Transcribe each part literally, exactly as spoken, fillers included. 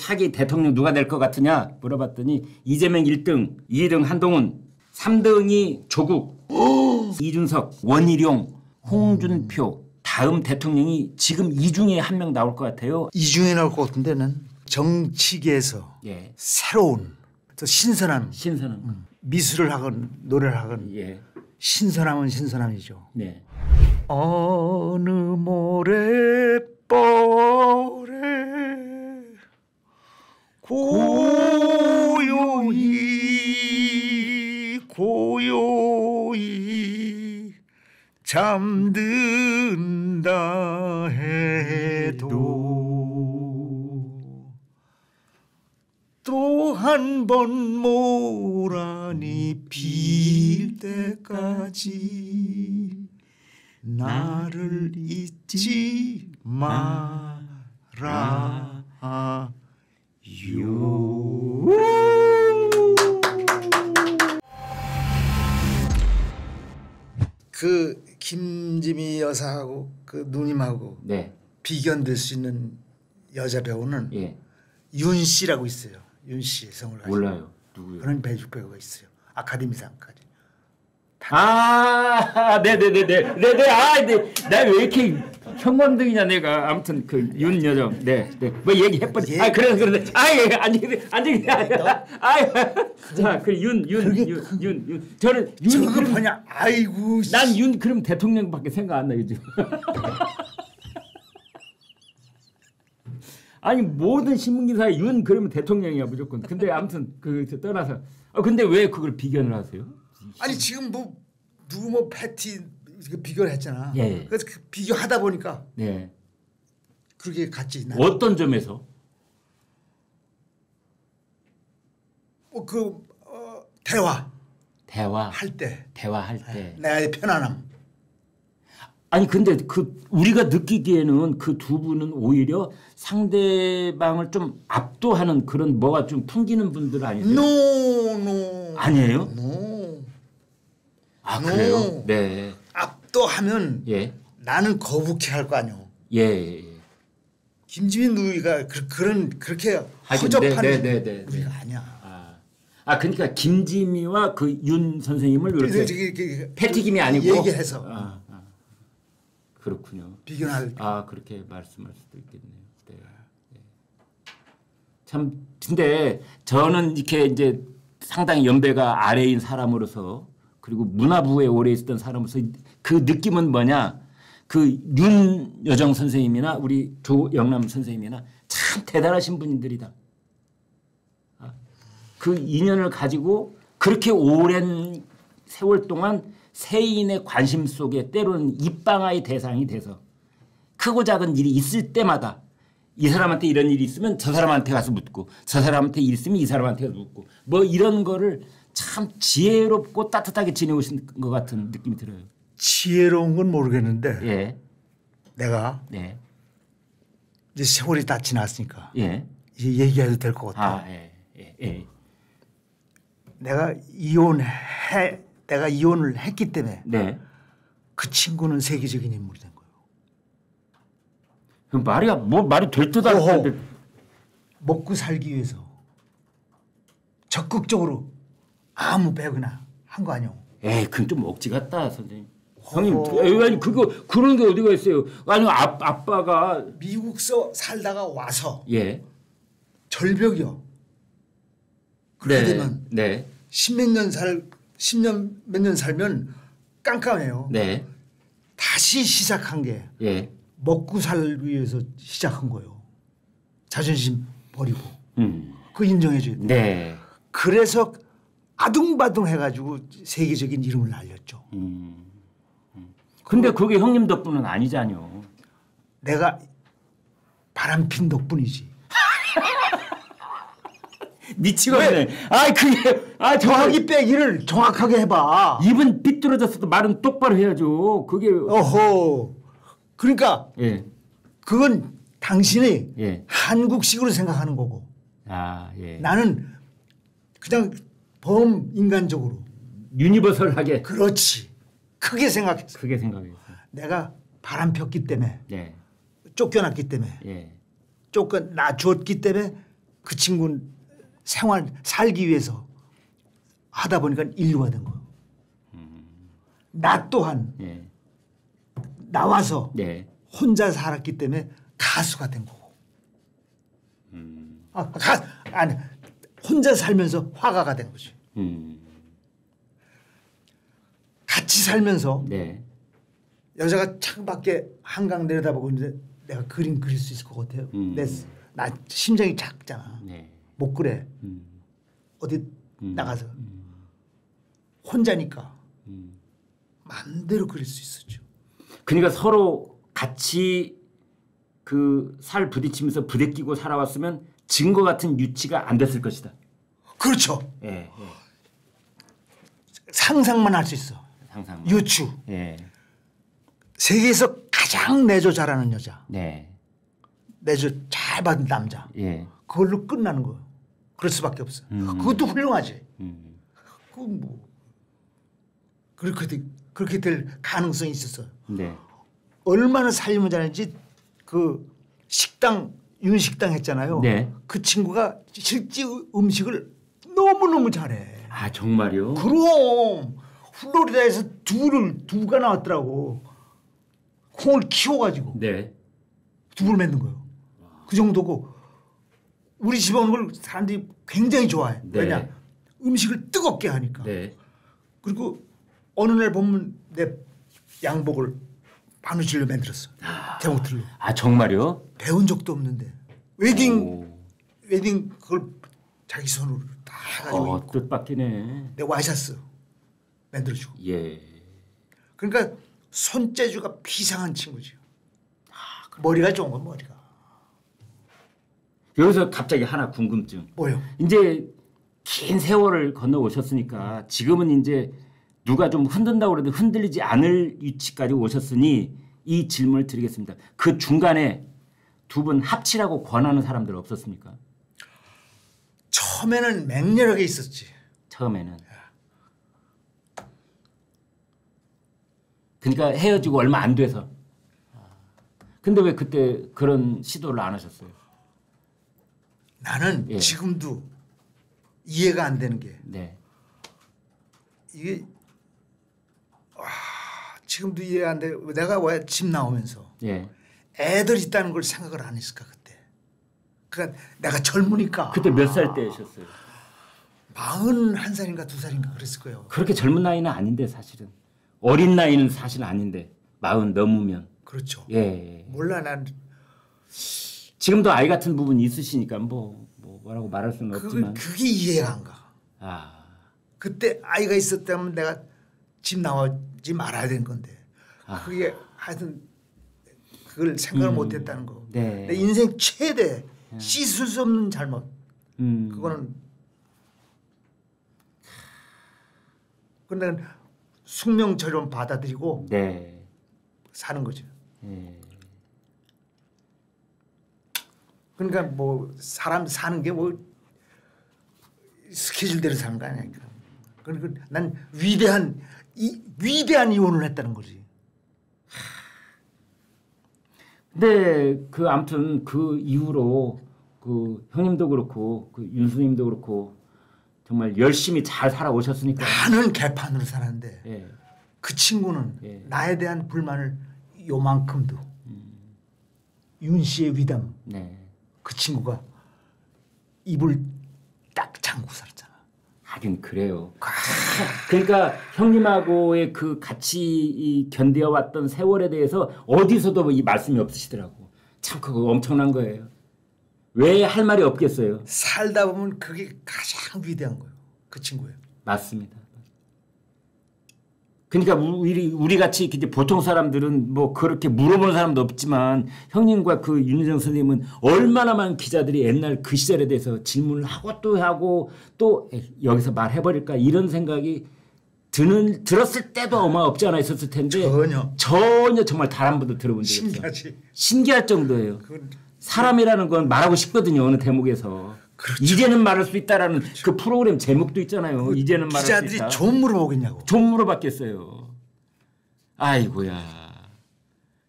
차기 대통령 누가 될 것 같으냐 물어봤더니 이재명 일 등, 이 등 한동훈, 삼 등이 조국, 이준석, 원희룡, 홍준표. 다음 대통령이 지금 이 중에 한 명 나올 것 같아요. 이 중에 나올 것 같은데는 정치계에서 예. 새로운 또 신선한 신선한 음, 미술을 하건 노래를 하건 예. 신선함은 신선함이죠. 네. 어느 모래벌에 고요히 고요히 잠든다 해도 또 한 번 모란이 필 때까지 나를 잊지 말아요. 그 김지미 여사하고 그 누님하고 네. 비견될 수 있는 여자 배우는 예. 윤 씨라고 있어요. 윤 씨 성을 가지고. 몰라요. 누구요? 그런 배우 배우가 있어요. 아카데미상까지. 아, 네네네네, 네네, 아, 네, 나 왜 이렇게 형광등이냐 내가. 아무튼 그 윤 여정, 네, 네, 뭐 얘기해버리. 아, 그래, 그래, 아, 예, 아니, 아니, 아, 자, 그 윤, 윤, 윤, 윤, 윤, 저는 윤 그러냐? 아이고, 난 윤 그럼 대통령밖에 생각 안 나요 지금. 아니 모든 신문기사에 윤 그러면 대통령이야 무조건. 근데 아무튼 그 떠나서, 어 근데 왜 그걸 비견을 하세요? 아니 지금 뭐 누구 뭐 패티 비교를 했잖아. 예. 그래서 그 비교하다 보니까 네. 그렇게 갔지. 나는. 어떤 점에서? 뭐 그 어, 대화. 대화. 할 때. 대화할 때. 나의 편안함. 아니 근데 그 우리가 느끼기에는 그 두 분은 오히려 상대방을 좀 압도하는 그런 뭐가 좀 풍기는 분들 아니세요? 노, 노. 아니에요? 노. 아 노. 그래요? 네. 압도하면 예. 나는 거북해 할 거 아니오. 예. 예. 김지민 누이가 그, 그런 그렇게 하긴, 허접한 네, 네, 네, 네, 우리가 네. 아니야. 아. 아 그러니까 김지미와 그 윤 선생님을 이렇게 그래서 저기, 저기, 패티김이 아니고 얘기해서 아, 아. 그렇군요. 비교할. 아 그렇게 말씀할 수도 있겠네요. 네. 네. 참 근데 저는 이렇게 이제 상당히 연배가 아래인 사람으로서 그리고 문화부에 오래 있었던 사람으로서 그 느낌은 뭐냐? 그 윤여정 선생님이나 우리 조영남 선생님이나 참 대단하신 분들이다. 그 인연을 가지고 그렇게 오랜 세월 동안 세인의 관심 속에 때로는 입방아의 대상이 돼서 크고 작은 일이 있을 때마다 이 사람한테 이런 일이 있으면 저 사람한테 가서 묻고 저 사람한테 일 있으면 이 사람한테 가서 묻고 뭐 이런 거를 참 지혜롭고 따뜻하게 지내오신 것 같은 느낌이 들어요. 지혜로운 건 모르겠는데 예. 내가 네. 이제 세월이 다 지났으니까 예. 이제 얘기해도 될 것 같아. 아, 예. 예. 예. 내가 이혼해 내가 이혼을 했기 때문에 네. 그 친구는 세계적인 인물이 된 거예요. 그 말이야 뭐 말이 될 듯 안 될 듯. 먹고 살기 위해서 적극적으로 아무 배우나 한 거 아니오. 에이, 그건 좀 억지 같다, 선생님. 형님, 에이, 아니 그거 그런 게 어디가 있어요? 아니 아, 아빠가 미국서 살다가 와서 예. 절벽이요. 그렇게 네. 되면 네. 십몇 년 살, 십년 몇 년 살면 깜깜해요. 네. 다시 시작한 게 예. 먹고 살기 위해서 시작한 거예요. 자존심 버리고. 음. 그 인정해줘야 돼. 네. 그래서 아둥바둥 해가지고 세계적인 이름을 날렸죠. 음. 음. 근데 그게 형님 덕분은 아니잖요. 내가 바람핀 덕분이지. 미치겠네. 아 그게 아 정확히 빼기를 정확하게 해봐. 입은 삐뚤어졌어도 말은 똑바로 해야죠. 그게 어허. 그러니까 예. 그건 당신이 예. 한국식으로 생각하는 거고. 아 예. 나는 그냥 범인간적으로. 유니버설하게. 그렇지. 크게 생각했어. 크게 생각했어. 내가 바람 폈기 때문에 예. 쫓겨났기 때문에 예. 쫓겨나 줬기 때문에 그 친구는 생활 살기 위해서 하다 보니까 인류가 된 거예요. 음. 나 또한 예. 나와서 예. 혼자 살았기 때문에 가수가 된 거고. 음. 아, 가, 아니 혼자 살면서 화가가 된 거지. 음. 같이 살면서 네. 여자가 창밖에 한강 내려다보고 있는데 내가 그림 그릴 수 있을 것 같아요. 음. 내, 나 심장이 작잖아. 네. 못 그래. 음. 어디 음. 나가서 음. 혼자니까 음. 마음대로 그릴 수 있었죠. 그러니까 서로 같이 그 살 부딪히면서 부대끼고 살아왔으면 증거 같은 유치가 안 됐을 것이다. 그렇죠. 예. 예. 상상만 할 수 있어. 상상. 유추. 예. 세계에서 가장 내조 잘하는 여자. 네. 내조 잘 받은 남자. 예. 그걸로 끝나는 거예요. 그럴 수밖에 없어. 음. 그것도 훌륭하지. 음. 그 뭐 그렇게 될, 그렇게 될 가능성이 있었어요. 네. 얼마나 살림을 잘했는지 그 식당 윤식당 했잖아요. 네. 그 친구가 실제 음식을 너무 너무 잘해. 아 정말요? 그럼 플로리다에서 두부를 두부가 나왔더라고. 콩을 키워가지고 네. 두부를 만든 거예요. 그 정도고 우리 집에 오는 걸 사람들이 굉장히 좋아해. 네. 왜냐 음식을 뜨겁게 하니까. 네. 그리고 어느 날 보면 내 양복을 바느질로 만들었어. 대목틀로. 아 정말요? 배운 적도 없는데 웨딩 오. 웨딩 그걸 자기 손으로 다 해가지고 어, 입고 뜻밖이네. 내 와이셔츠 만들어주고. 예. 그러니까 손재주가 비상한 친구죠. 머리가 좋은 건 머리가. 여기서 갑자기 하나 궁금증. 뭐요? 이제 긴 세월을 건너 오셨으니까 지금은 이제 누가 좀 흔든다고 그래도 흔들리지 않을 위치까지 오셨으니 이 질문을 드리겠습니다. 그 중간에 두 분 합치라고 권하는 사람들 없었습니까? 처음에는 맹렬하게 있었지. 처음에는. 그러니까 헤어지고 얼마 안 돼서. 근데 왜 그때 그런 시도를 안 하셨어요? 나는 예. 지금도 이해가 안 되는 게 네. 이게 와, 지금도 이해가 안 돼. 내가 왜 집 나오면서 예. 애들 있다는 걸 생각을 안 했을까 그때. 그러니까 내가 젊으니까. 그때 몇 살 때셨어요? 마흔한 살인가 두 살인가 그랬을 거예요. 그렇게 젊은 나이는 아닌데 사실은 어린 나이는 사실 아닌데 마흔 넘으면. 그렇죠. 예. 몰라 난 지금도 아이 같은 부분이 있으시니까 뭐, 뭐 뭐라고 말할 수는 그, 없지만. 그게 이해가 안 가. 아. 그때 아이가 있었다면 내가 집 나오지 말아야 되는 건데 아. 그게 하여튼 그걸 생각을 음. 못했다는 거. 네. 내 인생 최대 씻을 수 없는 잘못. 음. 그거는 근데 숙명처럼 받아들이고 네. 사는 거죠. 예. 그러니까 뭐 사람 사는 게 뭐 스케줄대로 사는 거 아니야. 그러니까 난 위대한 이 위대한 이혼을 했다는 거지. 근데 그 아무튼 그 이후로 그 형님도 그렇고 그 윤수님도 그렇고 정말 열심히 잘 살아오셨으니까. 나는 개판으로 살았는데 예. 그 친구는 예. 나에 대한 불만을 요만큼도 윤 씨의 위담 네. 그 친구가 입을 딱 잠그고 살았잖아. 하긴 그래요. 그러니까 형님하고의 그 같이 이 견뎌왔던 세월에 대해서 어디서도 이 말씀이 없으시더라고. 참 그거 엄청난 거예요. 왜 할 말이 없겠어요. 살다 보면 그게 가장 위대한 거예요. 그 친구예요. 맞습니다. 그러니까 우리 우리 같이 이제 보통 사람들은 뭐 그렇게 물어보는 사람도 없지만 형님과 그 윤여정 선생님은 얼마나 많은 기자들이 옛날 그 시절에 대해서 질문을 하고 또 하고 또 여기서 말해버릴까 이런 생각이 드는 들었을 때도 아마 없지 않아 있었을 텐데 전혀 전혀 정말 단 한 번도 들어본 적이 없어요. 신기하지. 신기할 정도예요. 그건 사람이라는 건 말하고 싶거든요. 어느 대목에서. 그렇죠. 이제는 말할 수 있다라는 그렇죠. 그 프로그램 제목도 있잖아요. 그 이제는 말할 수 있다. 기자들이 좀 물어보겠냐고. 좀 물어봤겠어요. 아이고야.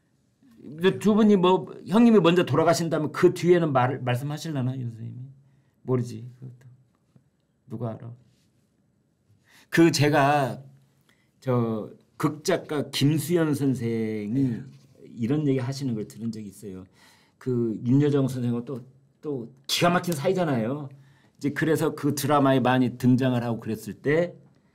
두 분이 뭐 형님이 먼저 돌아가신다면 그 뒤에는 말 말씀하실라나 윤 선생님이? 모르지. 그것도. 누가 알아? 그 제가 저 극작가 김수현 선생이 이런 얘기 하시는 걸 들은 적이 있어요. 그 윤여정 선생하고 또, 또 기가 막힌 사이잖아요. 이제 그래서 그 드라마에 많이 등장을 하고 그랬을 때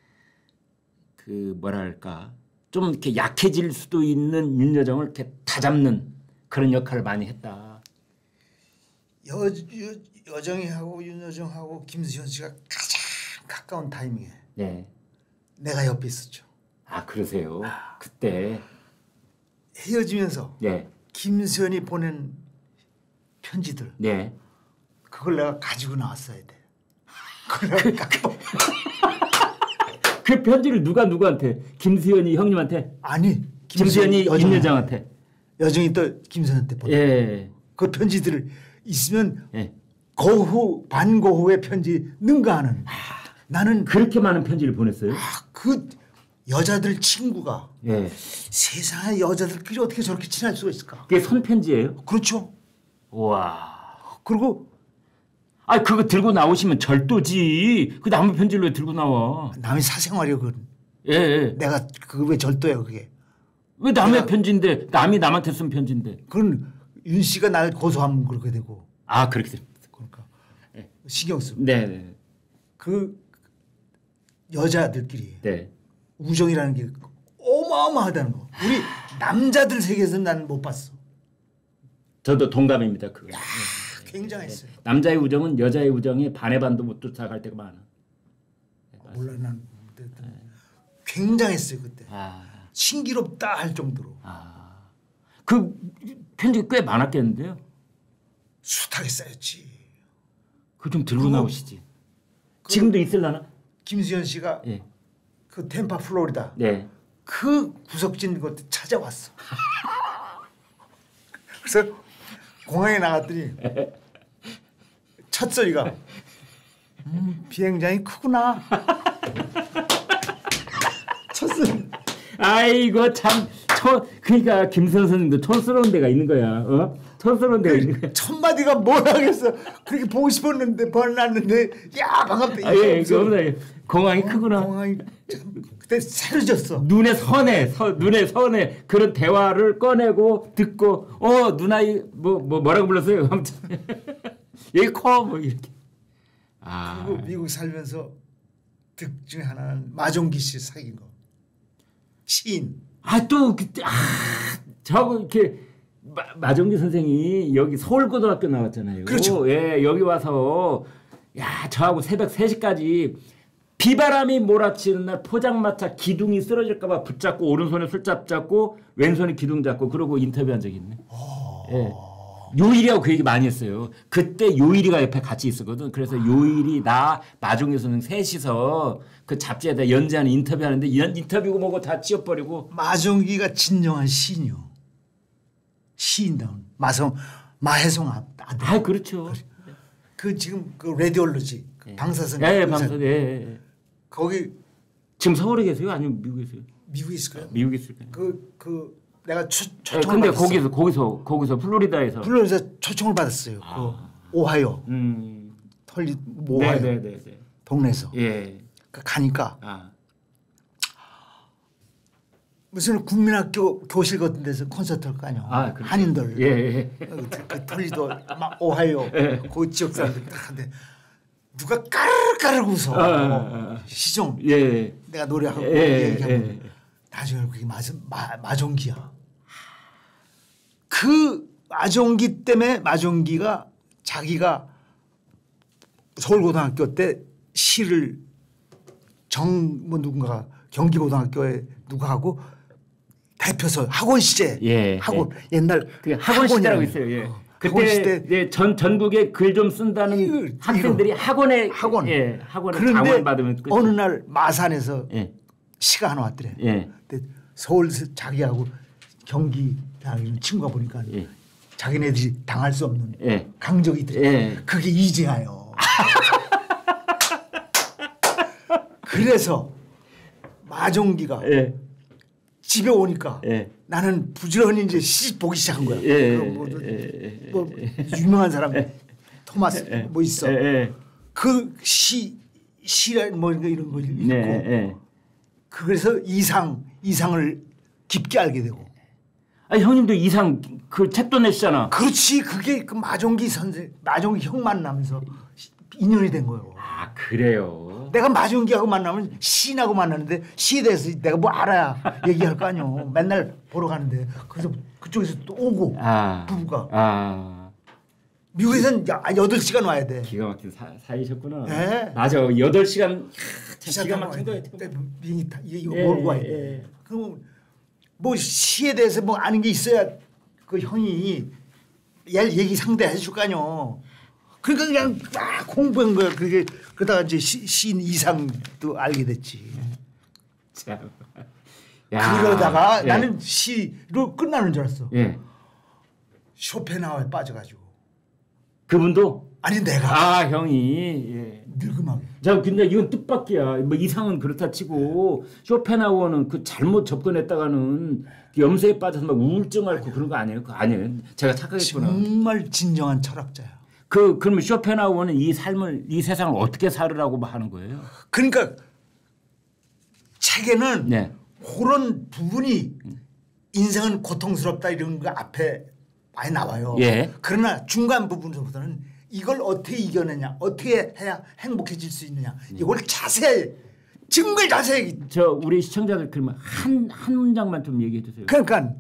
그 뭐랄까 좀 이렇게 약해질 수도 있는 윤여정을 이렇게 다잡는 그런 역할을 많이 했다. 여, 여 여정이하고 윤여정하고 김수현 씨가 가장 가까운 타이밍에 네. 내가 옆에 있었죠. 아 그러세요. 그때 헤어지면서 네. 김수현이 보낸 편지들 네. 그걸 내가 가지고 나왔어야 돼. 그걸 내가 갖고 그 편지를 누가 누구한테? 김수현이 형님한테? 아니 김수현이 윤여정한테. 여정이 또 김수현한테 보내. 예. 그 편지들을 있으면 예. 고후 반고후의 편지 능가하는. 아, 나는 그렇게 많은 편지를 보냈어요? 아, 그 여자들 친구가 예. 세상에 여자들끼리 어떻게 저렇게 친할 수가 있을까? 그게 손편지예요? 그렇죠. 와. 그리고 아 그거 들고 나오시면 절도지. 그 남의 편지를 왜 들고 나와? 남의 사생활이요. 그건. 예. 예. 내가 그거 왜 절도야 그게. 왜 남의 내가, 편지인데 남이 남한테 쓴 편지인데. 그건 윤 씨가 날 고소하면 그렇게 되고. 아 그렇게 됩니다. 그러니까 신경 쓰. 네. 그 여자들끼리 네. 우정이라는 게 어마어마하다는 거. 우리 남자들 세계에서는 난 못 봤어. 저도 동감입니다. 그거. 야, 굉장했어요. 네. 남자의 우정은 여자의 우정에 반의 반도 못 쫓아갈 때가 많아. 네, 몰라 난 굉장했어요 그때. 아. 신기롭다 할 정도로. 아. 그 편지 꽤 많았겠는데요. 숱하게 쌓였지. 그거 좀 들고 그거, 나오시지. 그, 지금도 있을라나? 김수현 씨가 예. 그 템파 플로리다 네. 그 구석진 곳에 찾아왔어. 그래서 공항에 나갔더니 첫 소리가 음, 비행장이 크구나. 첫 소리. 아이고 참 초, 그러니까 김선 선생도 촌스러운 데가 있는 거야. 어? 촌스러운 데가 있는 거야. 첫 마디가 뭐라겠어. 그렇게 보고 싶었는데 번났는데 야 반갑다. 아, 예, 그 공항이 어, 크구나. 공항이 참 그때 새로 졌어. 눈에 선해, 서, 눈에 선해 그런 대화를 꺼내고 듣고 어 누나이 뭐, 뭐 뭐라고 불렀어요? 아무튼 얘 커 뭐 이렇게. 아. 그리고 미국 살면서 득 중에 하나는 마종기 씨 사귄 거. 시인. 아 또 그때 아 저거 이렇게 마, 마정기 선생이 여기 서울고등학교 나왔잖아요. 그렇죠. 예, 여기 와서 야 저하고 새벽 세 시까지 비바람이 몰아치는 날 포장마차 기둥이 쓰러질까봐 붙잡고 오른손에 술잡 잡고 왼손에 기둥 잡고 그러고 인터뷰한 적이 있네. 예. 요일이하고 그 얘기 많이 했어요. 그때 요일이가 옆에 같이 있었거든. 그래서 요일이 나 마종기 선생 셋이서 그 잡지에다 연재하는 인터뷰하는데 이런 인터뷰고 뭐고 다 지워버리고. 마종기가 진정한 시인이요. 시인다운 마성 마혜송 아들. 아 그렇죠. 그 지금 그 라디올로지 예. 방사선. 예, 방사선. 예, 예. 거기 지금 서울에 계세요? 아니면 미국에 계세요? 미국에 있을 거예요. 미국에 있을 거예요. 그 그 내가 초, 예, 초청을 근데 받았어. 거기서 거기서 거기서 플로리다에서. 플로리다 초청을 받았어요. 아. 그 오하이오 음. 털리 오하이오 네, 네, 네, 네. 동네에서. 예. 그 가니까 아. 무슨 국민학교 교실 같은 데서 콘서트 할 거 아니야. 아, 그렇죠. 한인들. 예, 예. 그, 그 털리도 막 오하이오 예. 그 지역 사람들 딱 하는데 누가 까르르까르 웃어. 아, 아, 아. 시종. 예. 내가 노래하고 예, 얘기하면 예. 나중에 그게 마, 마, 마종기야. 그 마종기 때문에 마종기가 자기가 서울고등학교 때 시를 정 뭐 누군가 경기고등학교에 누가 하고 대표서 학원 시제 예, 학원 옛날 그 학원 시대라고 학원이라는 있어요. 예. 어, 학원 그때 시대 예, 전 전국에 글 좀 쓴다는 이거, 학생들이 이거. 학원에 학원. 예, 학원에 그런데 강원 받으면 끝이에요. 어느 날 마산에서 예. 시가 하나 왔더래. 예. 근데 서울에서 자기하고 경기 다니는 친구가 보니까 예. 자기네들이 당할 수 없는 예. 강적이 있더래. 예. 그게 이재하요. 그래서 마종기가 예. 집에 오니까 예. 나는 부지런히 이제 시 보기 시작한 거야. 예. 그 뭐, 예. 뭐 유명한 사람 토마스 예. 뭐 있어. 예, 예. 그 시 시라 뭐 이런 거 읽고 네, 예. 그래서 이상 이상을 깊게 알게 되고. 아 형님도 이상 그 책도 내시잖아. 그렇지. 그게 그 마종기 선생 마종기 형 만나면서 인연이 된 거예요. 아 그래요. 내가 마종기하고 만나면 시인하고 만나는데 시에 대해서 내가 뭐 알아야 얘기할 거 아니요. 맨날 보러 가는데 그래서 그쪽에서 또 오고 아, 부부가 아 미국에서는 여덟 시간 와야 돼. 기가 막힌 사, 사이셨구나. 네. 맞아 여덟 시간 기차 기가 타고 막힌 와야 거예요. 돼. 비행기 타 이거 예, 몰고 와야 돼. 예. 그럼 뭐 시에 대해서 뭐 아는 게 있어야 그 형이 얘 얘기 상대해 줄 거 아니요. 그러니까 그냥 막 공부한 거야. 그게 그러다가 이제 시, 시인 이상도 알게 됐지. 참. 야, 그러다가 예. 나는 시로 끝나는 줄 알았어. 예. 쇼펜하우어에 빠져가지고. 그분도 아니 내가 아 형이 예. 늙음하게. 자 근데 이건 뜻밖이야. 뭐 이상은 그렇다 치고 쇼펜하우어는 그 잘못 접근했다가는 염세에 빠져서 막 우울증 앓고 그런 거 아니에요? 그거 아니에요. 제가 착각했구나. 정말 진정한 철학자야. 그 그러면 쇼펜하우어는 이 삶을 이 세상을 어떻게 살으라고 하는 거예요? 그러니까 책에는 네. 그런 부분이 인생은 고통스럽다 이런 거 앞에 많이 나와요. 예. 그러나 중간 부분보다는 이걸 어떻게 이겨내냐, 어떻게 해야 행복해질 수 있느냐, 이걸 자세히 정말 자세히. 저 우리 시청자들 그러면 한 한 문장만 좀 얘기해 주세요. 그러니까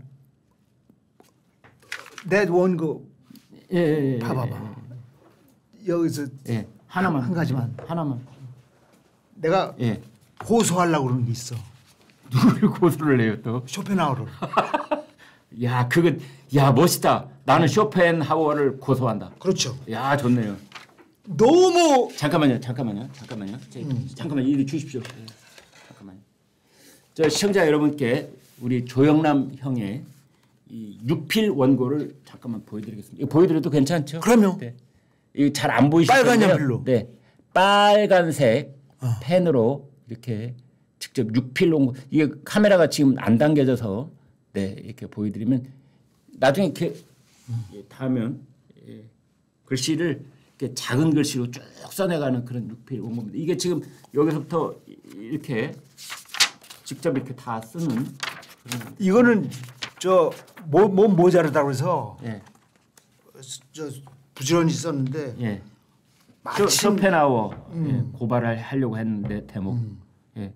내 원고 예, 예, 예, 봐봐봐. 여기서 예. 하나만 한 가지만. 하나만. 내가 예. 고소하려고 그러는 게 있어. 누구를 고소를 해요 또? 쇼펜하우어를. 야 그거 야 멋있다. 나는 쇼펜하우어를 고소한다. 그렇죠. 야 좋네요. 너무 잠깐만요, 잠깐만요, 잠깐만요. 음. 잠깐만 이리 주십시오. 네. 잠깐만요. 저 시청자 여러분께 우리 조영남 형의 이 육필 원고를 잠깐만 보여드리겠습니다. 이거 보여드려도 괜찮죠? 그럼요. 네. 이거 잘 안 보이실 빨간 텐데요. 연필로. 네, 빨간색 어. 펜으로 이렇게 직접 육필 원고. 이게 카메라가 지금 안 당겨져서 네 이렇게 보여드리면 나중에 이렇게 예, 닿으면 예, 글씨를 이렇게 작은 글씨로 쭉 써내가는 그런 육필 원고입니다. 이게 지금 여기서부터 이렇게 직접 이렇게 다 쓰는 그런 이거는 저뭐 뭐 모자르다고 해서 예, 저 부지런히 썼는데 예. 마침 쇼, 쇼펜하우어 예, 고발을 하려고 했는데 대목. 음. 예.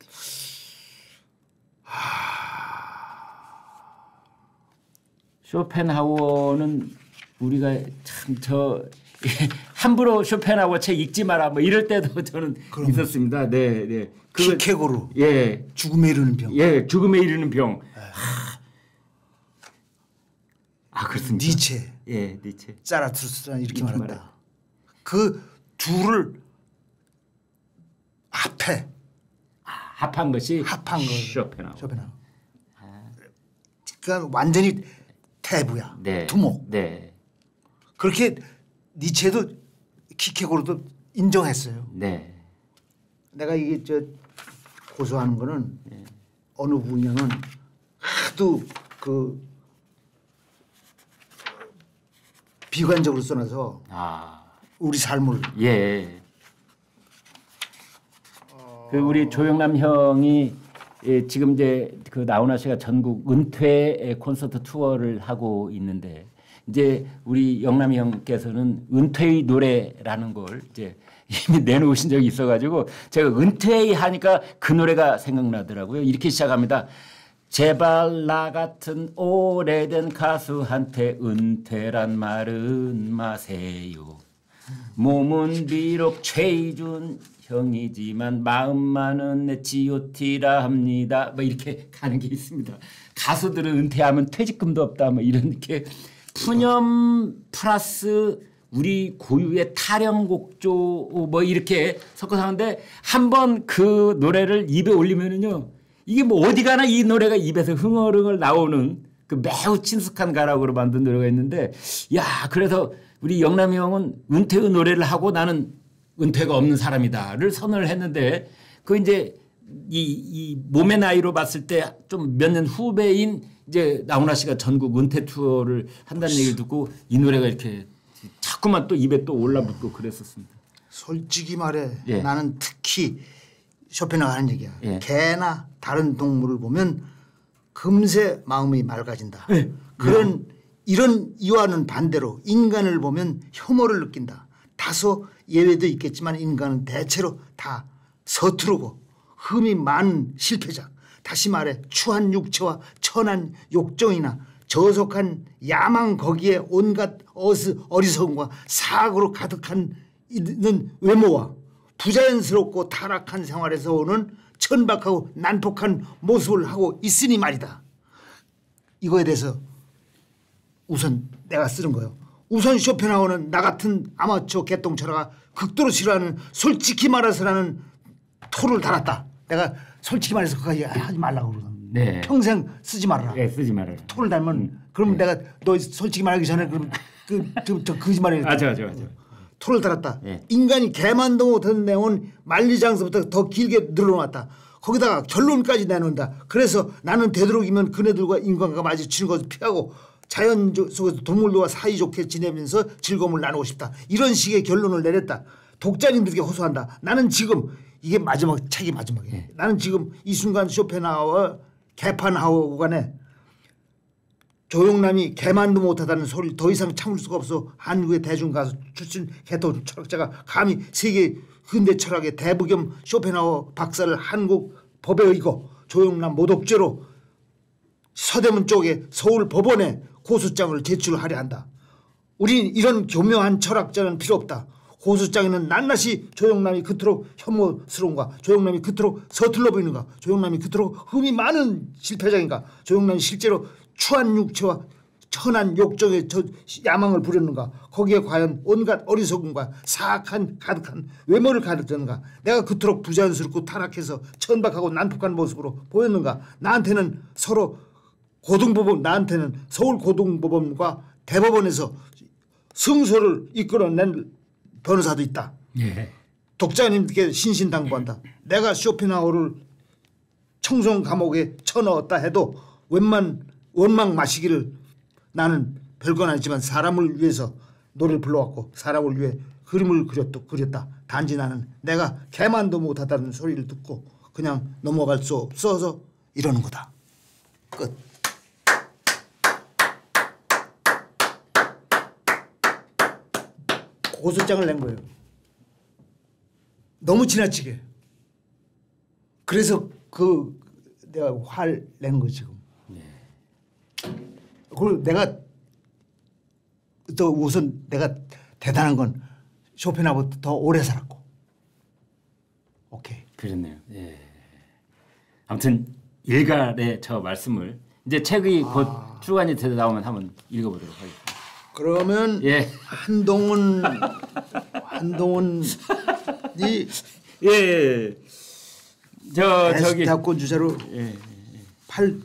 쇼펜하우어는 우리가 참 저 함부로 쇼펜하우어 책 읽지 마라 뭐 이럴 때도 저는 그럼. 있었습니다. 네, 네. 그 키케고르 예, 죽음에 이르는 병. 예, 죽음에 이르는 병. 아, 아 그렇습니다. 니체, 예, 니체. 자라투스트라는 이렇게 이렇게 말한다. 말해요. 그 둘을 합해 아, 합한 것이 합한 거 쇼펜하우어. 쇼펜하우어. 그러니까 완전히 태부야. 네. 두목. 네. 그렇게 니체도 키케고르도 인정했어요. 네. 내가 이게 저 고소하는 거는 어느 분야는 하도 그 비관적으로 써놔서 아. 우리 삶을 예. 그 우리 조영남 형이 예, 지금 이제 그 나훈아 씨가 전국 은퇴 콘서트 투어를 하고 있는데 이제 우리 영남이 형께서는 은퇴의 노래라는 걸 이제 이미 내놓으신 적이 있어가지고 제가 은퇴의 하니까 그 노래가 생각나더라고요. 이렇게 시작합니다. 제발 나 같은 오래된 가수한테 은퇴란 말은 마세요. 몸은 비록 최이준 형이지만 마음만은 내 지오티라 합니다. 뭐 이렇게 가는 게 있습니다. 가수들은 은퇴하면 퇴직금도 없다. 뭐 이런 이렇게 푸념 플러스 우리 고유의 타령곡조 뭐 이렇게 섞어서 하는데 한번 그 노래를 입에 올리면은요 이게 뭐 어디 가나 이 노래가 입에서 흥얼흥얼 나오는 그 매우 친숙한 가락으로 만든 노래가 있는데 야 그래서 우리 영남이 형은 은퇴의 노래를 하고 나는 은퇴가 없는 사람이다를 선언을 했는데 그 이제 이, 이 몸의 나이로 봤을 때 좀 몇 년 후배인 이제 나훈아 씨가 전국 은퇴 투어를 한다는 얘기를 듣고 이 노래가 이렇게 착 자꾸만 또 입에 또 올라붙고 그랬었습니다. 솔직히 말해 예. 나는 특히 쇼펜하가 하는 얘기야. 예. 개나 다른 동물을 보면 금세 마음이 맑아진다. 예. 그런 이런 이와는 반대로 인간을 보면 혐오를 느낀다. 다소 예외도 있겠지만 인간은 대체로 다 서투르고 흠이 많은 실패자. 다시 말해 추한 육체와 천한 욕정이나 저속한 야망 거기에 온갖 어스, 어리석음과 사악으로 가득한 있는 외모와 부자연스럽고 타락한 생활에서 오는 천박하고 난폭한 모습을 하고 있으니 말이다. 이거에 대해서 우선 내가 쓰는 거예요. 우선 쇼펜하우는 나 같은 아마추어 개똥철화가 극도로 싫어하는 솔직히 말해서라는 토를 달았다. 내가 솔직히 말해서 그거 하지 말라고 그러거든. 네. 평생 쓰지 말아라. 네, 쓰지 말아라. 토를 달면 음. 그러면 네. 내가 너 솔직히 말하기 전에 그럼 그저 거짓말해. 맞아, 맞아, 맞아. 토를 달았다. 네. 인간이 개만도 못하는 내용은 만리장서부터 더 길게 늘어놨다. 거기다가 결론까지 내놓는다. 그래서 나는 되도록이면 그네들과 인간과 마주치는 것을 피하고 자연 속에서 동물들과 사이좋게 지내면서 즐거움을 나누고 싶다. 이런 식의 결론을 내렸다. 독자님들에게 호소한다. 나는 지금 이게 마지막 책이 마지막이에요. 네. 나는 지금 이 순간 쇼펜하우와 개판하우 간에 조용남이 개만도 못하다는 소리를 더 이상 참을 수가 없어. 한국의 대중가수 출신 개토 철학자가 감히 세계 근대 철학의 대부 겸 쇼펜하우 박사를 한국 법에 의거 조용남 모독죄로 서대문 쪽에 서울 법원에 고소장을 제출하려 한다. 우린 이런 교묘한 철학자는 필요 없다. 고소장에는 낱낱이 조영남이 그토록 혐오스러운가, 조영남이 그토록 서툴러 보이는가, 조영남이 그토록 흠이 많은 실패자인가, 조영남이 실제로 추한 육체와 천한 욕정의 저 야망을 부렸는가, 거기에 과연 온갖 어리석음과 사악한 가득한 외모를 가득했는가, 내가 그토록 부자연스럽고 타락해서 천박하고 난폭한 모습으로 보였는가. 나한테는 서로 고등법원, 나한테는 서울 고등법원과 대법원에서 승소를 이끌어낸 변호사도 있다. 예. 독자님께 신신당부한다. 내가 쇼펜하우를 청송 감옥에 쳐넣었다 해도 웬만 원망 마시기를. 나는 별건 아니지만 사람을 위해서 노래를 불러왔고 사람을 위해 그림을 그렸다. 그렸다. 단지 나는 내가 개만도 못하다는 소리를 듣고 그냥 넘어갈 수 없어서 이러는 거다. 끝. 고소장을 낸 거예요. 너무 지나치게. 그래서 그 내가 화를 낸 거 지금. 네. 그리고 내가 또 우선 내가 대단한 건 쇼펜하우보다 더 오래 살았고. 오케이. 그렇네요. 예. 아무튼 일갈의 저 말씀을 이제 책이 아. 곧 출간이 되다 나오면 한번 읽어보도록 하겠습니다. 그러면 예. 한동훈 한동훈이 예, 예. 저 저기 대권 주자로 예, 예. 팔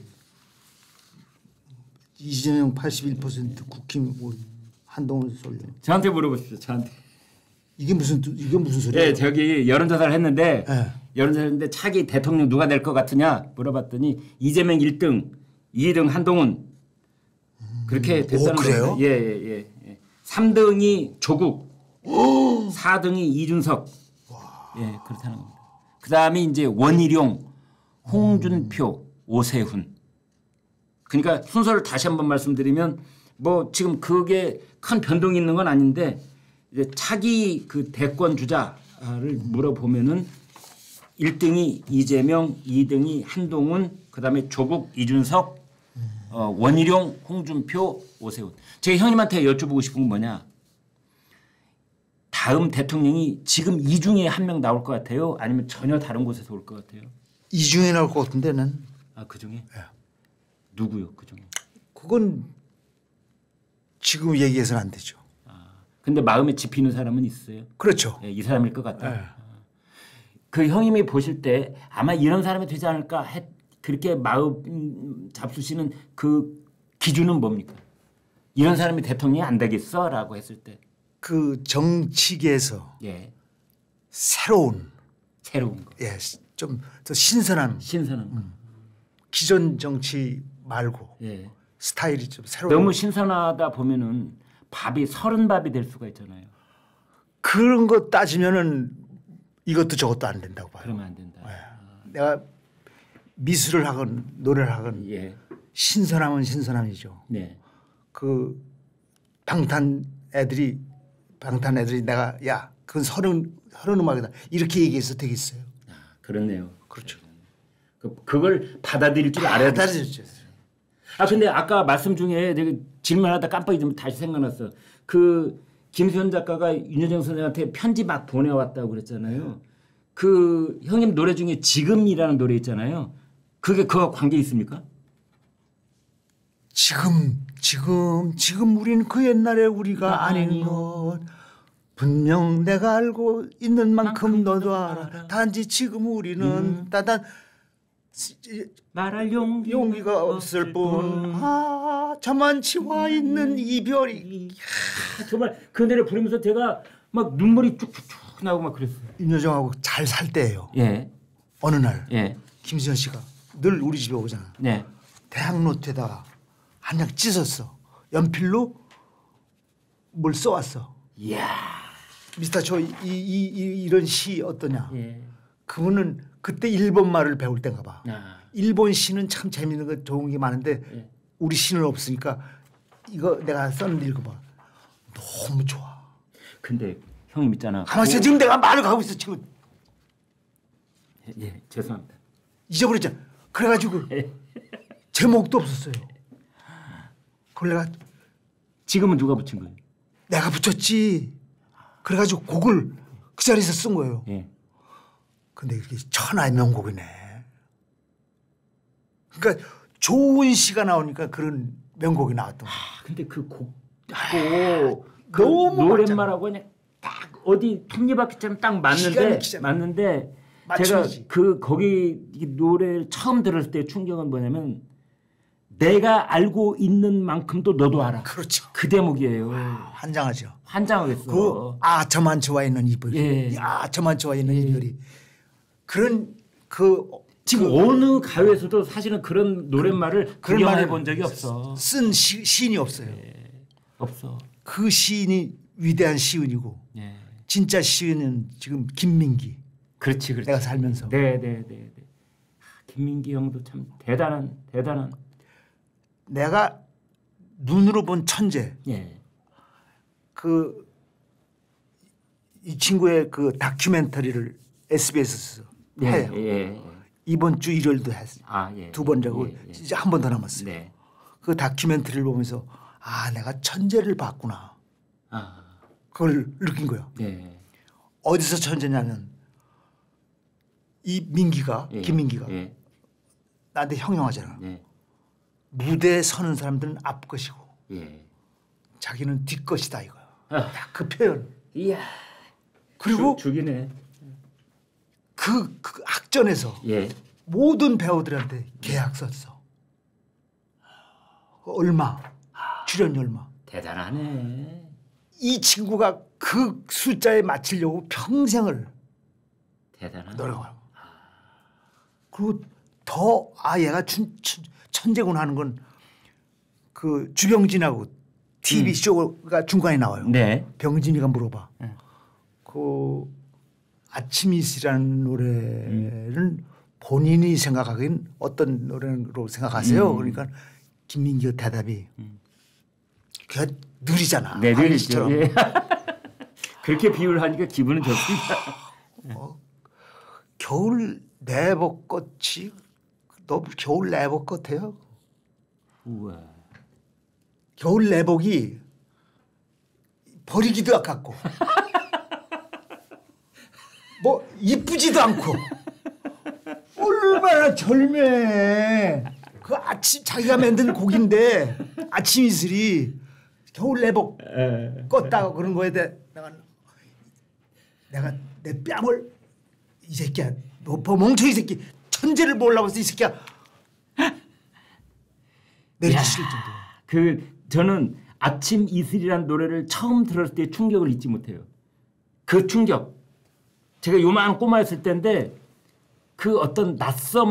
이재명 팔십일 퍼센트 국힘 한동훈 쏠려. 저한테 물어보십시오. 저한테. 이게 무슨 이게 무슨 소리야? 예, 저기 여론조사를 했는데 예. 여론조사를 했는데 차기 대통령 누가 될 것 같으냐 물어봤더니 이재명 일 등, 이 등 한동훈. 그렇게 됐다는 거예요? 예, 예, 예, 예. 삼 등이 조국, 오! 사 등이 이준석. 와. 예, 그렇다는 겁니다. 그다음에 이제 원희룡, 홍준표, 음. 오세훈. 그러니까 순서를 다시 한번 말씀드리면 뭐 지금 그게 큰 변동이 있는 건 아닌데 이제 차기 그 대권 주자를 물어보면은 일 등이 이재명, 이 등이 한동훈, 그다음에 조국, 이준석, 어, 원희룡, 홍준표, 오세훈. 제가 형님한테 여쭤보고 싶은 건 뭐냐. 다음 대통령이 지금 이 중에 한 명 나올 것 같아요? 아니면 전혀 다른 곳에서 올 것 같아요? 이 중에 나올 것 같은데 난. 아, 그 중에? 네. 누구요? 그 중에? 그건 지금 얘기해서는 안 되죠. 아, 근데 마음에 집히는 사람은 있어요? 그렇죠. 네, 이 사람일 것 같다. 네. 아. 그 형님이 보실 때 아마 이런 사람이 되지 않을까 했 그렇게 마음 잡수시는 그 기준은 뭡니까? 이런 사람이 대통령이 안 되겠어? 라고 했을 때. 그 정치계에서 예. 새로운. 새로운 거. 예. 좀 더 신선한. 신선한 거. 음. 기존 정치 말고. 예. 스타일이 좀 새로운. 너무 신선하다 보면은 밥이 서른 밥이 될 수가 있잖아요. 그런 거 따지면은 이것도 저것도 안 된다고 봐요. 그러면 안 된다. 네. 내가 미술을 하건 노래를 하건 예. 신선하면 신선함이죠. 네. 그 방탄 애들이 방탄 애들이 내가 야 그건 서른 서른 음악이다 이렇게 얘기해서 되겠어요. 아, 그렇네요. 그렇죠. 그 그걸 받아들일 줄 알아야 돼. 받아들였죠. 아 근데 아까 말씀 중에 내가 질문하다 깜빡이 좀 다시 생각났어. 그 김수현 작가가 윤여정 선생한테 편지 막 보내왔다고 그랬잖아요. 그 형님 노래 중에 지금이라는 노래 있잖아요. 그게 그와 관계 있습니까? 지금 지금 지금 우리는 그 옛날에 우리가 아닌 것 분명 내가 알고 있는 만큼 너도 알아. 단지 지금 우리는 음. 따단 말할 용기 용기가 없을 뿐. 아 저만치 와 있는 이별이. 아, 정말 그 노래 부르면서 제가 막 눈물이 쭉쭉쭉 나고 막 그랬어요. 윤여정하고 잘 살 때예요. 예. 어느 날 예. 김수현 씨가 늘 우리 집에 오잖아. 네. 대학 노트에다가 한 장 찢었어. 연필로 뭘 써왔어. 이야. 미스터 저 이, 이, 이, 이런 시 어떠냐. 예. 그분은 그때 일본 말을 배울 때인가 봐. 아. 일본 시는 참 재밌는 거 좋은 게 많은데 예. 우리 시는 없으니까 이거 내가 썼는데 읽어봐. 너무 좋아. 근데 형님 있잖아. 가만히 있어. 지금 내가 말을 가고 있어 지금. 예, 예 죄송합니다. 잊어버렸잖아. 그래가지고 제목도 없었어요. 그걸 내가 지금은 누가 붙인 거예요? 내가 붙였지. 그래가지고 곡을 그 자리에서 쓴 거예요. 예. 근데 이게 천하의 명곡이네. 그러니까 좋은 시가 나오니까 그런 명곡이 나왔던 거예요. 아, 근데 그 곡하고 그 너무 노랫말하고 그냥 딱 어디 톱니바퀴처럼 딱 맞는데 맞는데 맞춤이지. 제가 그 거기 이 노래를 처음 들었을 때 충격은 뭐냐면 내가 알고 있는 만큼도 너도 알아. 그렇죠. 그 대목이에요. 환장하죠. 환장하겠어. 그 아 저만치 와 있는 이별이. 예. 야 저만치 와 있는 예. 이별이. 그런 그 지금 그, 어느 가요에서도 사실은 그런 노랫말을 그런 구경해 본 적이 없어. 쓴 시, 시인이 없어요. 예. 없어. 그 시인이 위대한 시인이고 예. 진짜 시인은 지금 김민기. 그렇지, 그렇지. 내가 살면서. 네, 네, 네, 네. 김민기 형도 참 대단한, 대단한. 내가 눈으로 본 천재. 예. 그 이 친구의 그 다큐멘터리를 에스비에스에서 예, 해요. 예, 예. 이번 주 일요일도 했어요. 아, 예. 두 번 자고 예, 예. 이제 한 번 더 남았어요. 네. 그 다큐멘터리를 보면서 아 내가 천재를 봤구나. 아, 그걸 느낀 거예요. 네. 어디서 천재냐면 이 민기가 예, 김민기가 예, 나한테 형용하잖아. 예, 무대에 서는 사람들은 앞것이고 예. 자기는 뒷것이다 이거야. 아. 그 표현. 이야. 그리고 주, 죽이네. 그, 그 악전에서 예. 모든 배우들한테 계약 썼어. 얼마 출연료 얼마. 대단하네. 이 친구가 그 숫자에 맞추려고 평생을 대단하네. 노력을 하고. 그리고 더 아 얘가 춘, 춘, 천재구나 하는 건 그 주병진하고 티비 음. 쇼가 중간에 나와요. 네. 병진이가 물어봐. 네. 그 아침 이슬이라는 노래는 본인이 생각하기엔 어떤 노래로 생각하세요? 음. 그러니까 김민기의 대답이 음. 그냥 느리잖아. 네, 느리죠. 황희씨처럼. 예. 그렇게 비유를 하니까 기분은 좋습니다. 어, 겨울 내복꽃이 너무 겨울 내복 같아요. 우와. 겨울 내복이 버리기도 아깝고 뭐 이쁘지도 않고 얼마나 절묘해. 그 아침 자기가 만든 곡인데 아침 이슬이 겨울 내복 껐다고 그런 거에 대해 내가 내가 내 뺨을 이 새끼야 너 멍청이 새끼 천재를 보려고 해서 이 새끼야 내리칠 정도. 그 저는 아침 이슬이라는 노래를 처음 들었을 때 충격을 잊지 못해요. 그 충격. 제가 요만한 꼬마였을 때인데 그 어떤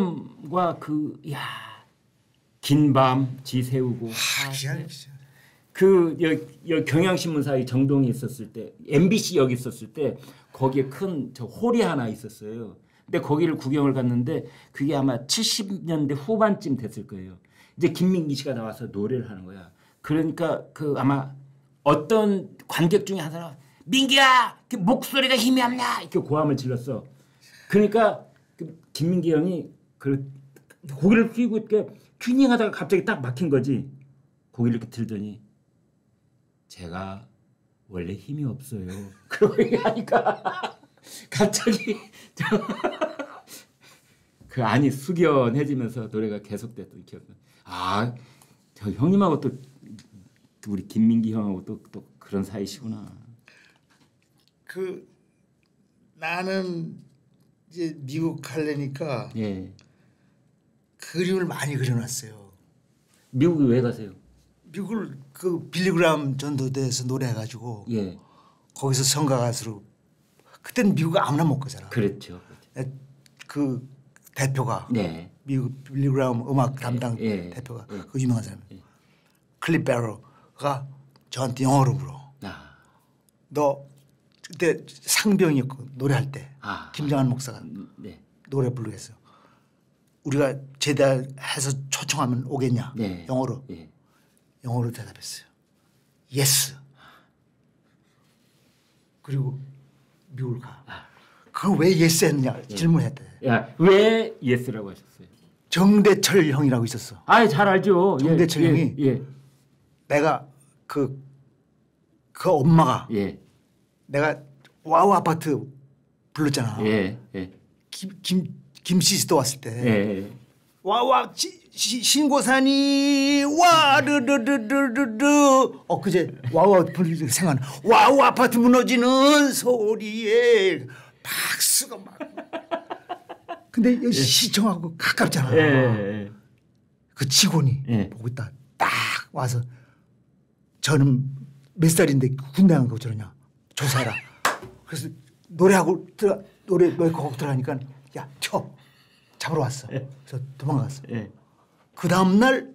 낯섦과 그 야 긴 밤 지새우고 아, 그냥 그 여, 여 경향신문사의 정동이 있었을 때 엠비씨 여기 있었을 때 거기에 큰 저 홀이 하나 있었어요. 근데 거기를 구경을 갔는데 그게 아마 칠십 년대 후반쯤 됐을 거예요. 이제 김민기 씨가 나와서 노래를 하는 거야. 그러니까 그 아마 어떤 관객 중에 한 사람 민기야 그 목소리가 힘이 없냐 이렇게 고함을 질렀어. 그러니까 그 김민기 형이 그 고개를 숙이고 이렇게 튜닝하다가 갑자기 딱 막힌 거지. 고개를 이렇게 들더니 제가 원래 힘이 없어요. 그러고 얘기하니까 갑자기 그 안이 숙연해지면서 노래가 계속됐던 기억이. 아, 저 형님하고 또 우리 김민기 형하고 또, 또 그런 사이시구나. 그 나는 이제 미국 가려니까 예. 그림을 많이 그려놨어요. 미국에 왜 가세요? 미국을 그 빌리그람 전도대에서 노래해가지고 예. 거기서 성가 가수로 그때는 미국 아무나 못 가잖아. 그렇죠. 그 대표가 네. 미국 빌리그람 음악 담당 예. 대표가 예. 그 유명한 사람 예. 클립 베로가 저한테 영어로 물어. 아. 너 그때 상병이었고 노래할 때 아. 김정한 목사가 네. 노래 부르겠어. 우리가 제대해서 초청하면 오겠냐? 네. 영어로. 예. 영어로 대답했어요. 예스. 그리고 미국을 가. 아. 그걸 왜 예스 했느냐 예. 질문했대. 야, 왜 예스라고 하셨어요? 정대철 형이라고 있었어. 아, 잘 알죠. 정대철 예. 형이 예. 내가 그, 그 엄마가 예. 내가 와우 아파트 불렀잖아. 예. 예. 김, 김, 김씨도 왔을 때 예. 와와 신고산이 와르르르르르 엊그제 와우 불리는 생각 와우 아파트 무너지는 소리에 박수가 막 근데 여기 시청하고 가깝잖아. 예. 그 직원이 예. 보고 있다 딱 와서 저는 몇 살인데 군대 간 거 저러냐 조사해라. 그래서 노래하고 들어 노래 노래곡 들어가니까 야 쳐 잡으러 왔어. 예. 그래서 도망갔어. 예. 그 다음 날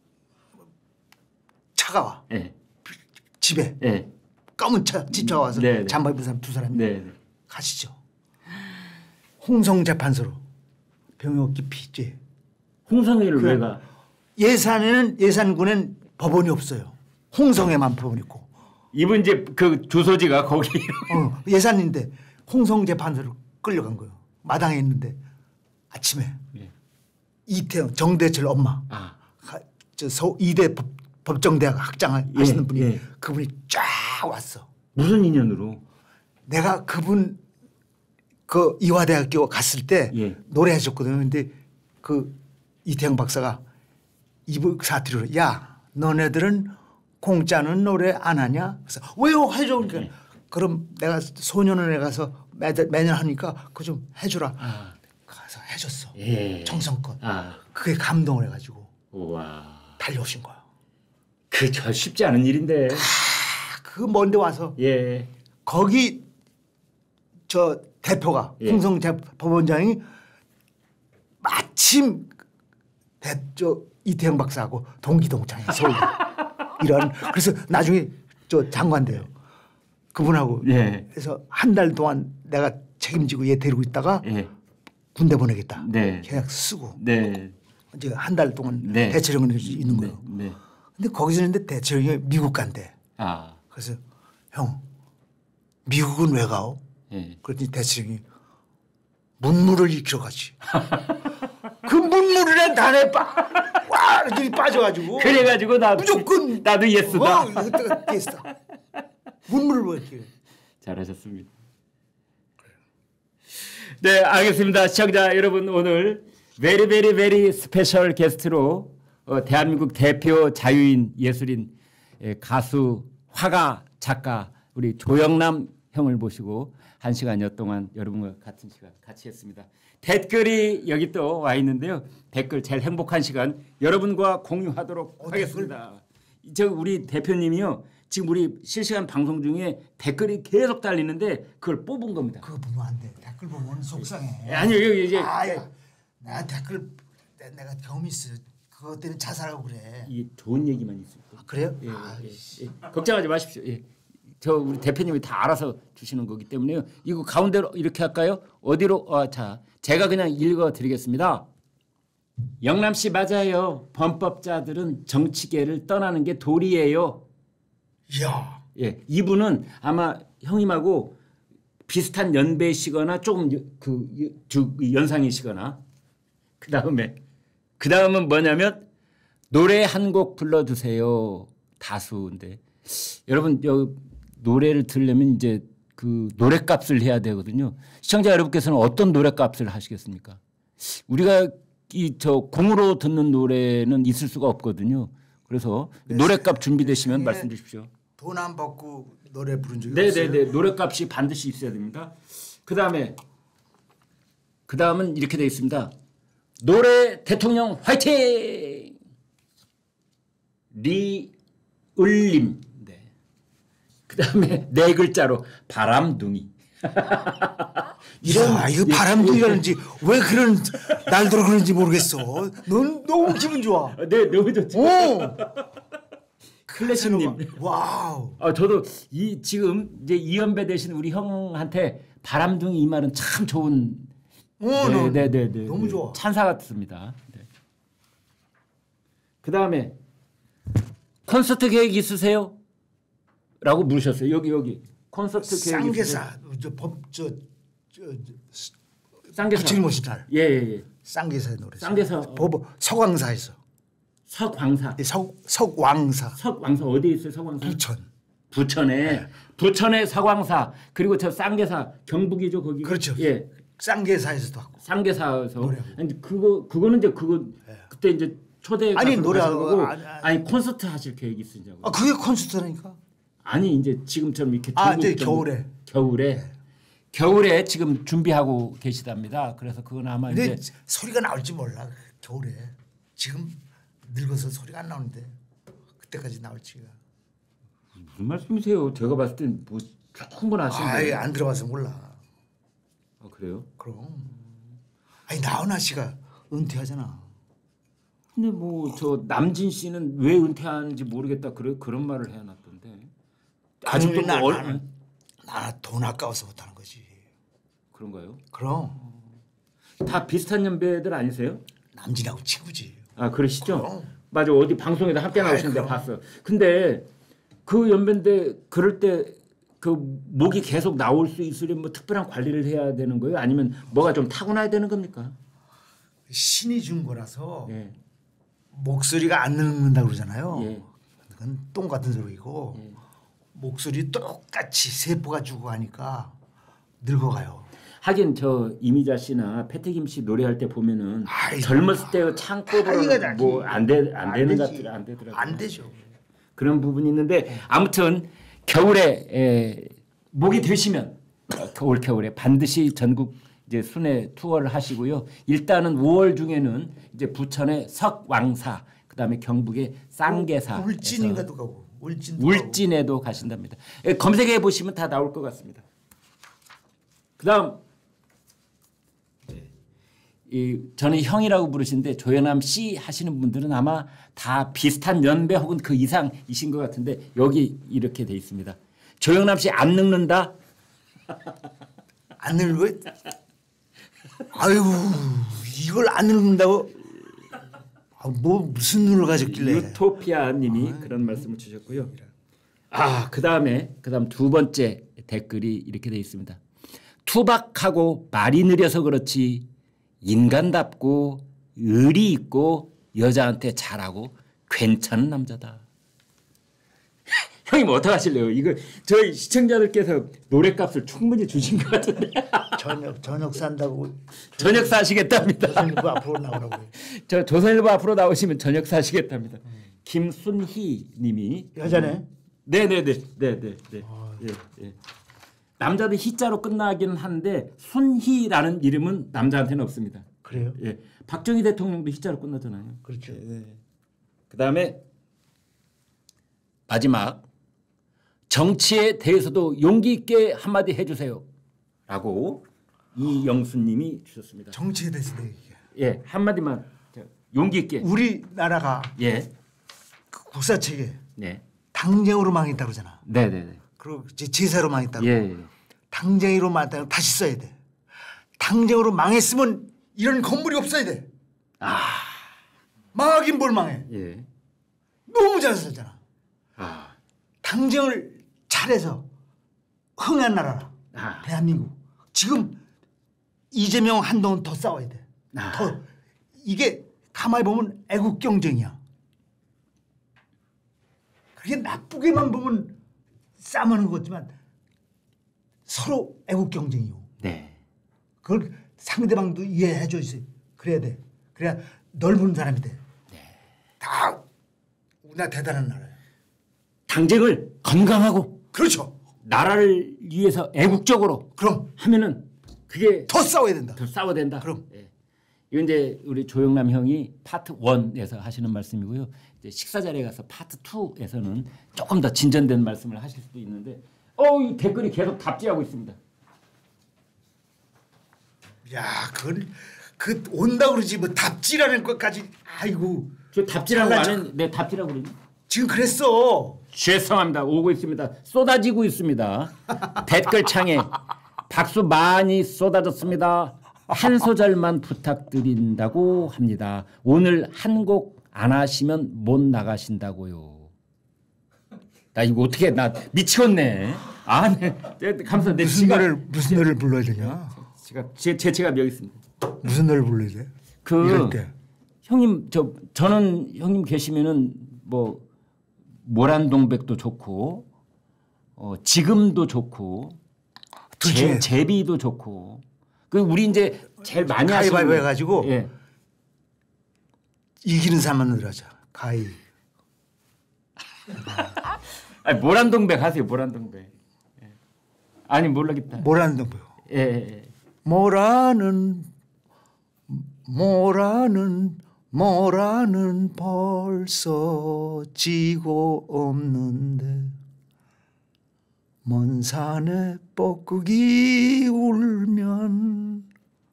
차가 와. 예. 집에 예. 검은 차 집차가 와서 네, 네. 잠바 입은 사람 두 사람이 네. 네. 가시죠. 홍성 재판소로 병역 기피죄. 홍성이를 그 왜 가? 예산에는 예산군엔 법원이 없어요. 홍성에만 법원 있고. 이분 이제 그 주소지가 거기. 어, 예산인데 홍성 재판소로 끌려간 거예요. 마당에 있는데 아침에 예. 이태영 정대철 엄마 아. 가- 저 서, 이대 법, 법정대학 학장을 예, 하시는 분이 예. 그분이 쫙 왔어. 무슨 인연으로? 내가 그분 그 이화대학교 갔을 때 예. 노래해 줬거든요. 근데 그 이태영 박사가 이부 사투리로 야 너네들은 공짜는 노래 안 하냐? 그래서 왜요 해줘. 그러니까 예. 그럼 내가 소년원에 가서 매달, 매년 하니까 그거 좀 해주라. 아. 가서 해줬어. 예. 정성껏. 아. 그게 감동을 해가지고 우와. 달려오신 거야. 그 저 쉽지 않은 일인데. 그 먼데 와서 예. 거기 저 대표가 예. 홍성 법원장이 마침 대, 저 이태영 박사하고 동기동창해 서울 이런 그래서 나중에 저 장관 돼요. 그분하고 예. 그래서 한 달 동안 내가 책임지고 얘 데리고 있다가 예. 군대 보내겠다. 네. 계약 쓰고 네. 이제 한 달 동안 네. 대체령은 있는 네. 거예요. 네. 근데 거기서 있는데 대체령이 미국 간대. 아. 그래서 형 미국은 왜 가오? 예. 그랬더니 대체령이 문물을 익히러 가지. 그 문물에 단에 빠, 와 이렇게 빠져가지고. 그래가지고 나 무조건 나도 예스다. 어, 그때가 예스다. 문물을 뭐 이렇게. 잘하셨습니다. 네, 알겠습니다. 시청자 여러분 오늘 베리 베리 베리 스페셜 게스트로 어, 대한민국 대표 자유인 예술인 예, 가수 화가 작가 우리 조영남 형을 모시고 한 시간여 동안 여러분과 같은 시간 같이 했습니다. 댓글이 여기 또 와 있는데요. 댓글 제일 행복한 시간 여러분과 공유하도록 어, 하겠습니다. 저 우리 대표님이요. 지금 우리 실시간 방송 중에 댓글이 계속 달리는데 그걸 뽑은 겁니다. 그거 보면 안 돼. 댓글 보면 속상해. 아니요 여기 이제 아, 야, 내가 댓글 내- 내가 경험이 있어. 그것 때문에 자살하고 그래. 이 좋은 얘기만 있을 거예요. 아, 그래요? 예, 아, 예, 예. 걱정하지 마십시오. 예. 저 우리 대표님이 다 알아서 주시는 거기 때문에요. 이거 가운데로 이렇게 할까요? 어디로? 아, 자, 제가 그냥 읽어드리겠습니다. 영남 씨 맞아요. 범법자들은 정치계를 떠나는 게 도리예요. 이야. 예, 이분은 아마 형님하고 비슷한 연배시거나 조금 그 연상이시거나 그 다음에 그 다음은 뭐냐면 노래 한 곡 불러주세요. 다수인데 여러분 여 노래를 들으려면 이제 그 노래값을 해야 되거든요. 시청자 여러분께서는 어떤 노래값을 하시겠습니까? 우리가 이 저 공으로 듣는 노래는 있을 수가 없거든요. 그래서 네, 노래값 준비되시면 말씀 주십시오. 돈 안 받고 노래 부른 적이 없어요? 네네네. 노래값이 반드시 있어야 됩니다. 그 다음에 그 다음은 이렇게 되어 있습니다. 노래 대통령 화이팅! 리을림. 네. 그 다음에 네 글자로 바람둥이. 이런 야, 이거 바람둥이라는지 왜 그런 날들어 그런지 모르겠어. 넌 너무 기분 좋아. 네, 너무 좋죠. 오. 클래식님. 와우. 아, 저도 이 지금 이제 이연배 대신 우리 형한테 바람둥이 이 말은 참 좋은. 오, 네, 네, 네, 네, 너무 네. 좋아. 찬사 같습니다. 네. 그 다음에 콘서트 계획 있으세요? 라고 물으셨어요. 여기 여기 콘서트 계획 쌍계사 저법저 저, 저, 쌍계사 부처님 날. 예예예. 예. 쌍계사의 노래. 쌍계사 법 석왕사에서. 석왕사. 예, 석 석왕사. 석왕사 어디에 있어요? 석왕사. 부천. 부천에 네. 부천의 석왕사 그리고 저 쌍계사 경북이죠 거기. 그렇죠. 예. 쌍계사에서도 하고. 쌍계사에서. 노래하고. 아니 그거 그거는 이제 그거 네. 그때 이제 초대 아니 가수로 노래하고 가시고 아니, 아니, 아니 콘서트 하실 계획 있으냐고. 아 그게 콘서트라니까. 아니 이제 지금처럼 이렇게 아 이제 중국 겨울에. 겨울에 네. 겨울에 지금 준비하고 계시답니다. 그래서 그건 아마 근데 이제 소리가 나올지 몰라 겨울에. 지금 늙어서 소리가 안 나오는데 그때까지 나올지가. 무슨 말씀이세요? 제가 봤을 땐 뭐 충분하신데. 아예 안 들어봐서 몰라. 아 그래요? 그럼. 아니 나훈아 씨가 은퇴하잖아. 근데 뭐 저 남진 씨는 왜 은퇴하는지 모르겠다 그래 그런 말을 해놨던데. 아직도 나, 뭐 나는 나 돈 아까워서 못하는 거지. 그런가요? 그럼 다 비슷한 연배들 아니세요? 남진하고 친구지. 아 그러시죠? 그럼. 맞아 어디 방송에도 함께 나오시는데 봤어. 근데 그 연배인데 그럴 때 그 목이 계속 나올 수 있으려면 뭐 특별한 관리를 해야 되는 거예요? 아니면 뭐가 좀 타고나야 되는 겁니까? 신이 준 거라서 예. 목소리가 안 늙는다 그러잖아요. 예. 그건 똥 같은 소리고 예. 목소리 똑같이 세포가 주고 하니까 늙어가요. 하긴 저 이미자 씨나 패티김 씨 노래할 때 보면은 아이, 젊었을 때 창법으로 뭐안 돼 안 되는 것들 안 되더라고요. 안 되죠. 그런 부분이 있는데 아무튼 겨울에 에, 목이 되시면 올 겨울에 반드시 전국 이제 순회 투어를 하시고요. 일단은 오월 중에는 이제 부천의 석왕사 그다음에 경북의 쌍계사 울진인가도 가고 울진도 울진에도 가고. 가신답니다. 예, 검색해 보시면 다 나올 것 같습니다. 그다음 이 저는 형이라고 부르시는데 조연남 씨 하시는 분들은 아마 다 비슷한 연배 혹은 그 이상이신 것 같은데 여기 이렇게 돼 있습니다. 조연남 씨 안 늙는다. 안 늙어? 아유 이걸 안 늙는다고? 아, 뭐 무슨 눈을 가졌길래? 유토피아님이 그런 말씀을 주셨고요. 아 그다음에 그다음 두 번째 댓글이 이렇게 돼 있습니다. 투박하고 말이 느려서 그렇지 인간답고 의리 있고 여자한테 잘하고 괜찮은 남자다. 형님 어떻게 하실래요? 이거 저희 시청자들께서 노래값을 충분히 주신 것 같은데. 저녁 저녁 산다고 저녁 사시겠답니다. 조선일보 앞으로 나오라고. 저 조선일보 앞으로 나오시면 저녁 사시겠답니다. 음. 김순희님이 여자네. 네네네 네네 네. 아, 예, 예. 남자도 희자로 끝나기는 하는데 순희라는 이름은 남자한테는 없습니다. 그래요? 예, 박정희 대통령도 희자로 끝나잖아요. 그렇죠. 예. 그다음에 마지막 정치에 대해서도 용기 있게 한마디 해주세요.라고 이영수님이 주셨습니다. 정치에 대해서 얘기해. 예, 한마디만. 용기 있게. 우리나라가 예. 그 국사체계 네. 당쟁으로 망했다고 그러잖아. 네네네. 그리고 이제 제사로 망했다고. 예. 당쟁이로 망했다고 다시 써야 돼. 당쟁으로 망했으면 이런 건물이 없어야 돼. 아. 망하긴 뭘 망해. 예. 너무 잘 살잖아. 아. 당쟁을 잘해서 흥한 나라라. 아. 대한민국. 지금 이재명 한동훈 더 싸워야 돼. 아. 더 이게 가만히 보면 애국 경쟁이야. 그게 나쁘게만 보면 싸우는 거지만 서로 애국 경쟁이요. 네. 그걸 상대방도 이해해 줘 있어요. 그래야 돼. 그래야 넓은 사람이 돼. 네. 다 우리나라 대단한 나라야. 당쟁을 건강하고 그렇죠. 나라를 위해서 애국적으로 그럼 하면은 그게 더 싸워야 된다. 더 싸워야 된다. 그럼. 예. 이건 이제 우리 조영남 형이 파트 원에서 하시는 말씀이고요. 이제 식사 자리에 가서 파트 투에서는 조금 더 진전된 말씀을 하실 수도 있는데, 어, 이 댓글이 계속 답지하고 있습니다. 야, 그걸 그 온다 그러지 뭐 답지라는 것까지. 아이고. 저 답지라고 잘난 안 척. 했는데 네, 답지라고 그러니? 지금 그랬어. 죄송합니다. 오고 있습니다. 쏟아지고 있습니다. 댓글창에 박수 많이 쏟아졌습니다. 한 소절만 부탁드린다고 합니다. 오늘 한 곡 안 하시면 못 나가신다고요. 나 이거 어떻게 나 미치겠네. 아, 네. 감사. 내 무슨 지갑, 노래를 무슨 노래를 불러야 되냐? 지갑 제, 제 지갑 여기 있습니다. 무슨 노래를 불러야 돼? 그 이럴 때. 형님 저 저는 형님 계시면은 뭐 모란동백도 좋고 어, 지금도 좋고 둘 제, 중에. 제비도 좋고 그 우리 이제 제일 많이 하시는 가위바위보 해가지고 예. 이기는 사람만 노래하자. 가위. 아니 모란동백 하세요. 모란동백. 예. 아니 모르겠다. 뭐라는 동 예, 예. 뭐라는 뭐라는 뭐라는 벌써 지고 없는데 먼 산에 뻐꾸기 울면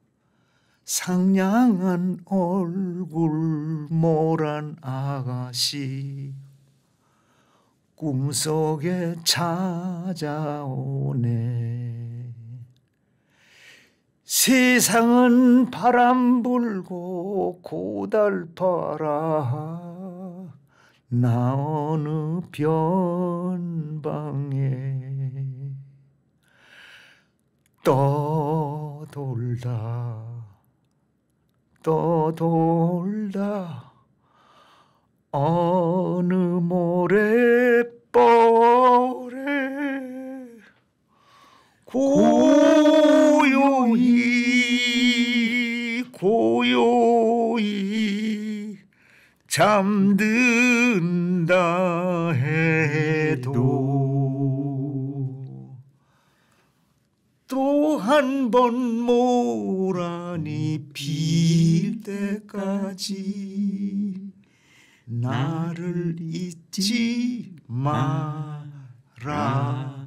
상냥한 얼굴 모란 아가씨 꿈속에 찾아오네. 세상은 바람 불고 고달파라 나 어느 변방에 떠돌다 떠돌다 어느 모래벌에 고요히 고요히 잠든다 해도 또 한 번 모란이 필 때까지 나를 잊지 마라.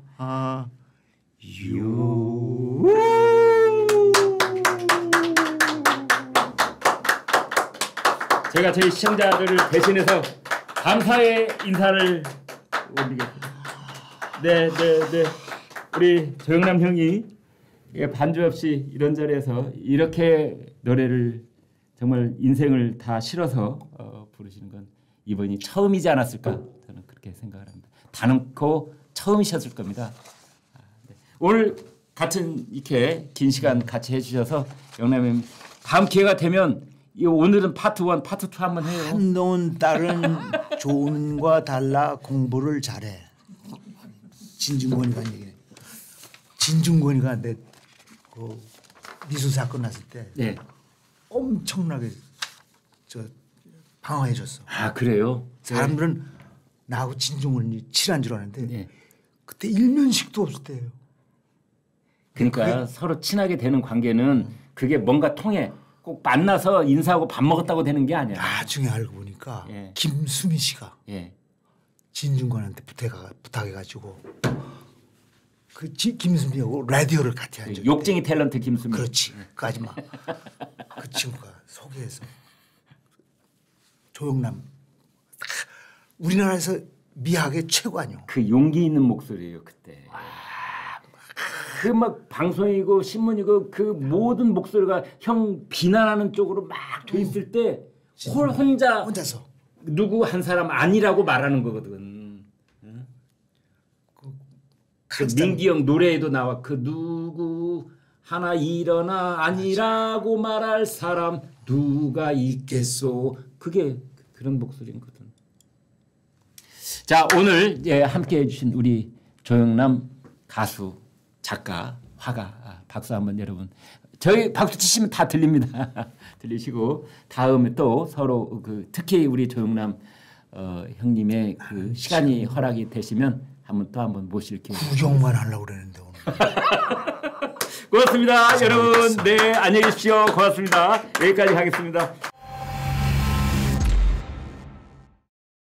요. 제가 저희 시청자들을 대신해서 감사의 인사를 올리겠습니다. 네, 네, 네. 우리 조영남 형이 반주 없이 이런 자리에서 이렇게 노래를 정말 인생을 다 실어서 어, 부르시는 건 이번이 처음이지 않았을까 저는 그렇게 생각을 합니다. 단언코 처음이셨을 겁니다. 아, 네. 오늘 같은 이렇게 긴 시간 같이 해주셔서 영남님 다음 기회가 되면 이 오늘은 파트 원, 파트 투 한번 해요. 한동훈 딸은 조은과 달라 공부를 잘해. 진중권이가 한 얘기네. 진중권이가 내 그 미수 사건 났을 때 네. 엄청나게 저 방어해줬어. 아 그래요? 사람들은 나하고 진중권이 친한 줄 아는데 네. 그때 일면식도 없을 때예요. 그러니까 그게- 서로 친하게 되는 관계는 그게 뭔가 통해 꼭 만나서 인사하고 밥 먹었다고 되는 게 아니야. 나중에 알고 보니까 예. 김수미 씨가 예. 진중권한테 부탁해 부탁해가지고 그 지- 김수미하고 라디오를 같이 한 적이 욕쟁이 탤런트 김수미. 그렇지 그 아줌마 그 친구가 소개해서 조영남 우리나라에서 미학의 최고 아니요. 그 용기 있는 목소리예요 그때. 그 막 방송이고 신문이고 그 모든 목소리가 형 비난하는 쪽으로 막 돼 있을 때 홀 혼자 혼자서 누구 한 사람 아니라고 말하는 거거든. 응? 그 민기 형 노래에도 나와. 그 누구 하나 일어나 아니라고 말할 사람 누가 있겠소. 그게 그런 목소리거든. 자 오늘 예, 함께해 주신 우리 조영남 가수 작가 화가 박수 한번 여러분. 저희 박수 치시면 다 들립니다. 들리시고 다음에 또 서로 그 특히 우리 조영남 어, 형님의 그 시간이 허락이 되시면 한번 또 한번 모실게요. 구경만 하려고 그랬는데 오늘. 고맙습니다, 여러분. 네, 안녕히 계십시오. 고맙습니다. 여기까지 하겠습니다.